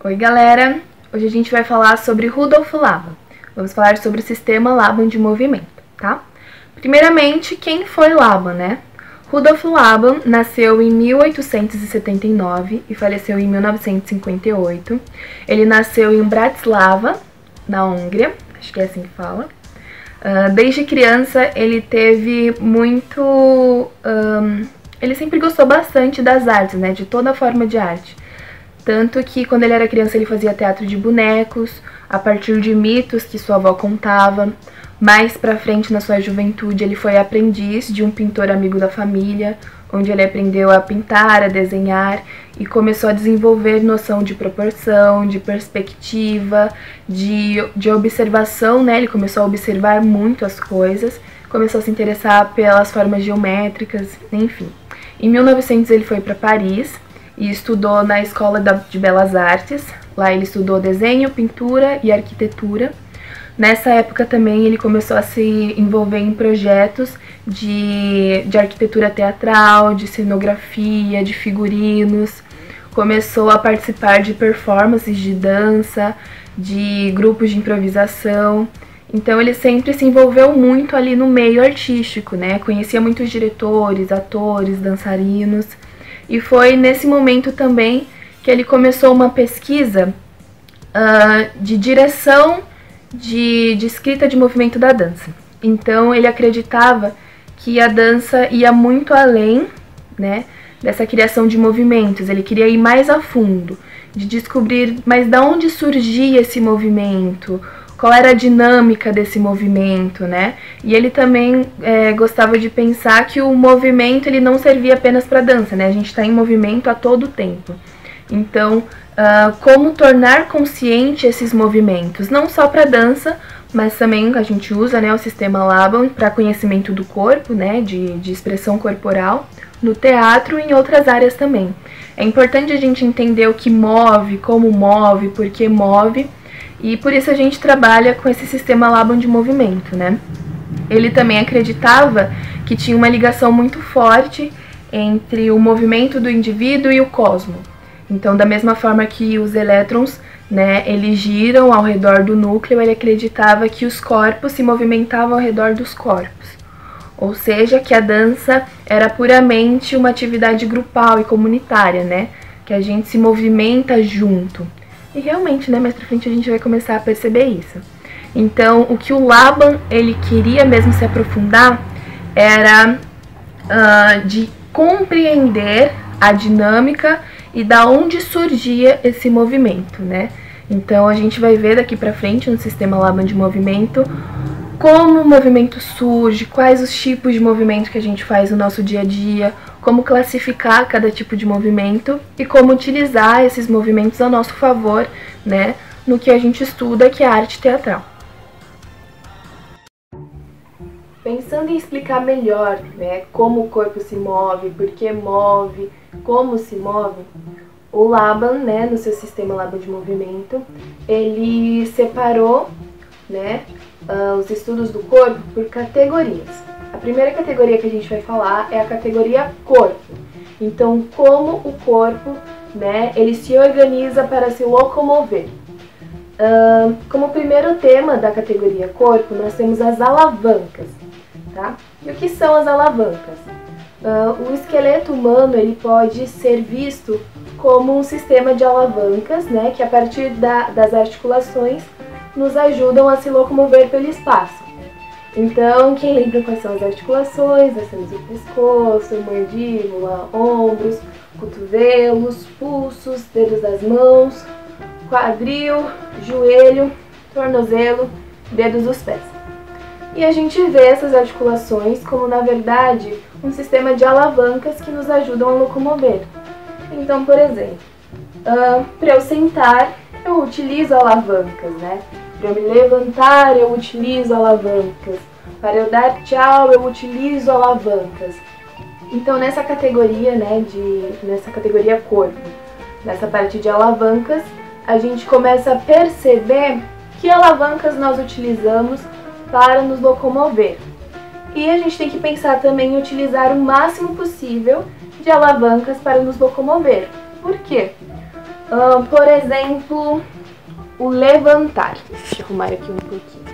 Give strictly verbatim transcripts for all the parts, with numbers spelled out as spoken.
Oi galera, hoje a gente vai falar sobre Rudolf Laban. Vamos falar sobre o sistema Laban de movimento, tá? Primeiramente, quem foi Laban, né? Rudolf Laban nasceu em mil oitocentos e setenta e nove e faleceu em mil novecentos e cinquenta e oito. Ele nasceu em Bratislava, na Hungria, acho que é assim que fala. Uh, desde criança ele teve muito... Um, ele sempre gostou bastante das artes, né? De toda forma de arte. Tanto que quando ele era criança ele fazia teatro de bonecos, a partir de mitos que sua avó contava. Mais pra frente, na sua juventude, ele foi aprendiz de um pintor amigo da família, onde ele aprendeu a pintar, a desenhar e começou a desenvolver noção de proporção, de perspectiva, de, de observação, né? Ele começou a observar muito as coisas, começou a se interessar pelas formas geométricas, enfim. Em mil e novecentos ele foi para Paris e estudou na Escola de Belas Artes. Lá ele estudou desenho, pintura e arquitetura. Nessa época também ele começou a se envolver em projetos de, de arquitetura teatral, de cenografia, de figurinos. Começou a participar de performances de dança, de grupos de improvisação. Então ele sempre se envolveu muito ali no meio artístico, né? Conhecia muitos diretores, atores, dançarinos. E foi nesse momento também que ele começou uma pesquisa uh, de direção de, de escrita de movimento da dança. Então ele acreditava que a dança ia muito além, né, dessa criação de movimentos. Ele queria ir mais a fundo, de descobrir mais de onde surgia esse movimento, qual era a dinâmica desse movimento, né? E ele também é, gostava de pensar que o movimento ele não servia apenas para dança, né? A gente está em movimento a todo tempo. Então, uh, como tornar consciente esses movimentos, não só para dança, mas também a gente usa, né, o sistema Laban para conhecimento do corpo, né, de, de expressão corporal, no teatro e em outras áreas também. É importante a gente entender o que move, como move, por que move. E por isso a gente trabalha com esse sistema Laban de movimento, né? Ele também acreditava que tinha uma ligação muito forte entre o movimento do indivíduo e o cosmos. Então, da mesma forma que os elétrons, né, eles giram ao redor do núcleo, ele acreditava que os corpos se movimentavam ao redor dos corpos. Ou seja, que a dança era puramente uma atividade grupal e comunitária, né? Que a gente se movimenta junto. E realmente, né, mais pra frente a gente vai começar a perceber isso. Então, o que o Laban, ele queria mesmo se aprofundar era uh, de compreender a dinâmica e da onde surgia esse movimento, né? Então, a gente vai ver daqui pra frente no sistema Laban de movimento como o movimento surge, quais os tipos de movimento que a gente faz no nosso dia a dia, como classificar cada tipo de movimento e como utilizar esses movimentos a nosso favor, né, no que a gente estuda, que é a arte teatral. Pensando em explicar melhor, né, como o corpo se move, por que move, como se move, o Laban, né, no seu sistema Laban de movimento, ele separou, né, uh, os estudos do corpo por categorias. A primeira categoria que a gente vai falar é a categoria corpo. Então, como o corpo, né, ele se organiza para se locomover. Uh, como primeiro tema da categoria corpo, nós temos as alavancas, tá? E o que são as alavancas? Uh, o esqueleto humano ele pode ser visto como um sistema de alavancas, né, que a partir da, das articulações nos ajudam a se locomover pelo espaço. Então, quem lembra quais são as articulações? Nós temos o pescoço, mandíbula, ombros, cotovelos, pulsos, dedos das mãos, quadril, joelho, tornozelo, dedos dos pés. E a gente vê essas articulações como, na verdade, um sistema de alavancas que nos ajudam a locomover. Então, por exemplo, uh, para eu sentar, eu utilizo alavancas, né? Para eu me levantar, eu utilizo alavancas. Para eu dar tchau, eu utilizo alavancas. Então, nessa categoria, né, de, nessa categoria corpo, nessa parte de alavancas, a gente começa a perceber que alavancas nós utilizamos para nos locomover. E a gente tem que pensar também em utilizar o máximo possível de alavancas para nos locomover. Por quê? Uh, por exemplo, o levantar. Deixa eu arrumar aqui um pouquinho.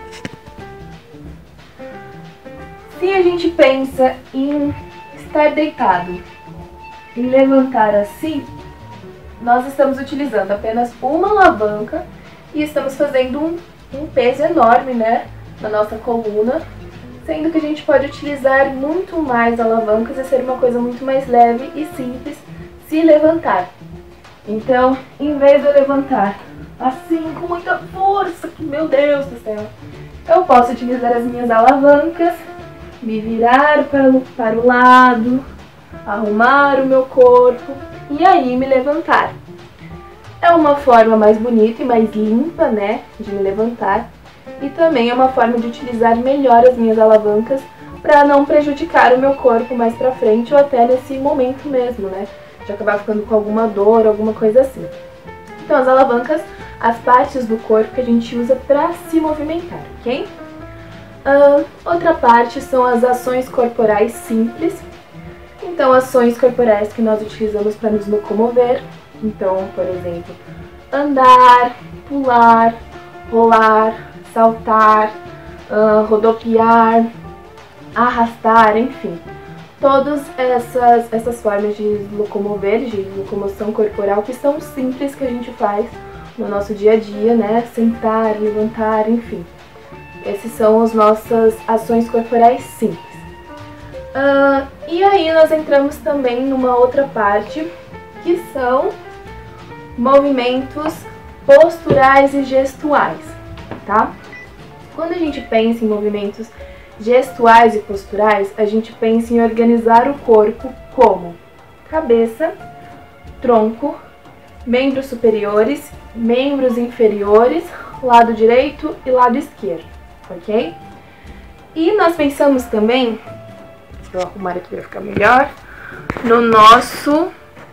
Se a gente pensa em estar deitado e levantar assim, nós estamos utilizando apenas uma alavanca e estamos fazendo um, um peso enorme, né, na nossa coluna, sendo que a gente pode utilizar muito mais alavancas e ser uma coisa muito mais leve e simples se levantar. Então, em vez de eu levantar assim com muita força, que meu Deus do céu, eu posso utilizar as minhas alavancas, me virar para o, para o lado, arrumar o meu corpo e aí me levantar. É uma forma mais bonita e mais limpa, né, de me levantar, e também é uma forma de utilizar melhor as minhas alavancas para não prejudicar o meu corpo mais pra frente ou até nesse momento mesmo, né, de acabar ficando com alguma dor, alguma coisa assim. Então as alavancas, as partes do corpo que a gente usa para se movimentar, ok? Uh, outra parte são as ações corporais simples. Então, ações corporais que nós utilizamos para nos locomover. Então, por exemplo, andar, pular, rolar, saltar, uh, rodopiar, arrastar, enfim. Todas essas, essas formas de locomover, de locomoção corporal, que são simples, que a gente faz no nosso dia a dia, né? Sentar, levantar, enfim. Essas são as nossas ações corporais simples. Uh, e aí nós entramos também numa outra parte, que são movimentos posturais e gestuais, tá? Quando a gente pensa em movimentos gestuais e posturais, a gente pensa em organizar o corpo como cabeça, tronco, membros superiores, membros inferiores, lado direito e lado esquerdo, ok? E nós pensamos também, vou arrumar aqui para ficar melhor, no nosso,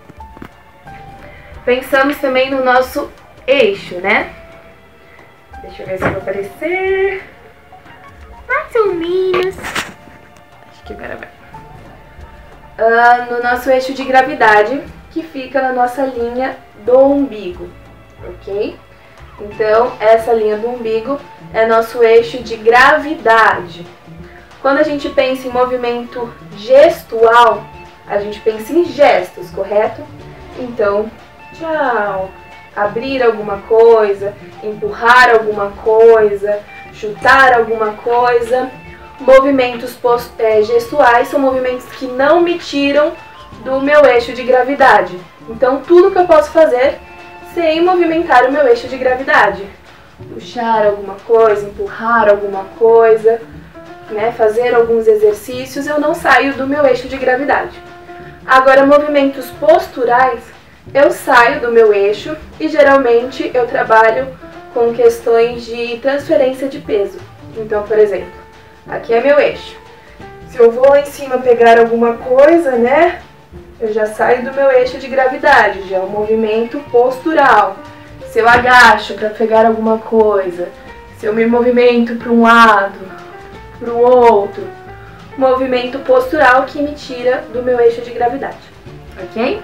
pensamos também no nosso eixo, né? Deixa eu ver se vai aparecer, mais ou menos, acho que agora vai. Uh, no nosso eixo de gravidade, que fica na nossa linha do umbigo, ok? Então, essa linha do umbigo é nosso eixo de gravidade. Quando a gente pensa em movimento gestual, a gente pensa em gestos, correto? Então, tchau, abrir alguma coisa, empurrar alguma coisa, chutar alguma coisa. Movimentos post, é, gestuais são movimentos que não me tiram do meu eixo de gravidade. Então, tudo que eu posso fazer sem movimentar o meu eixo de gravidade. Puxar alguma coisa, empurrar alguma coisa, né, fazer alguns exercícios, eu não saio do meu eixo de gravidade. Agora, movimentos posturais, eu saio do meu eixo e geralmente eu trabalho com questões de transferência de peso. Então, por exemplo, aqui é meu eixo. Se eu vou lá em cima pegar alguma coisa, né, eu já saio do meu eixo de gravidade, já é um movimento postural. Se eu agacho para pegar alguma coisa, se eu me movimento para um lado, para o outro, movimento postural que me tira do meu eixo de gravidade, ok?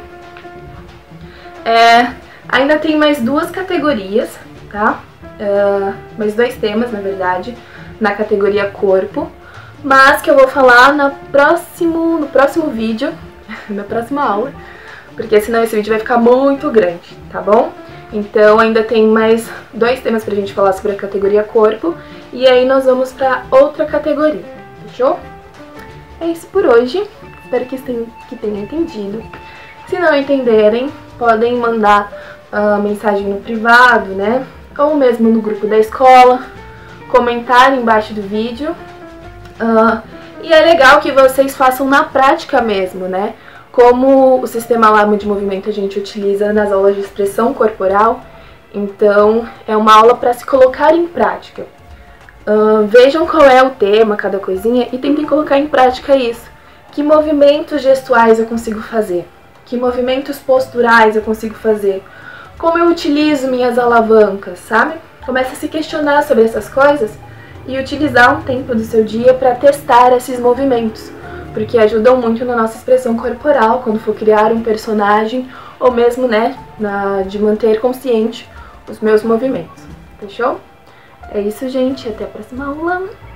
É, ainda tem mais duas categorias, tá? Uh, mais dois temas, na verdade, na categoria corpo, mas que eu vou falar no próximo, no próximo vídeo, na próxima aula, porque senão esse vídeo vai ficar muito grande, tá bom? Então ainda tem mais dois temas pra gente falar sobre a categoria corpo, e aí nós vamos pra outra categoria, fechou? É isso por hoje, espero que tenham, que tenham entendido. Se não entenderem, podem mandar uh, mensagem no privado, né? Ou mesmo no grupo da escola, comentar embaixo do vídeo. Uh, e é legal que vocês façam na prática mesmo, né? Como o sistema Laban de movimento a gente utiliza nas aulas de expressão corporal, então é uma aula para se colocar em prática. Uh, vejam qual é o tema, cada coisinha, e tentem colocar em prática isso. Que movimentos gestuais eu consigo fazer? Que movimentos posturais eu consigo fazer? Como eu utilizo minhas alavancas, sabe? Comece a se questionar sobre essas coisas e utilizar um tempo do seu dia para testar esses movimentos. porque ajudam muito na nossa expressão corporal, quando for criar um personagem, ou mesmo, né, na, de manter consciente os meus movimentos. Fechou? É isso, gente. Até a próxima aula.